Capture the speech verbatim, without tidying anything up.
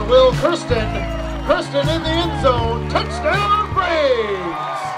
will Kirsten. Kirsten in the end zone. Touchdown, Braves!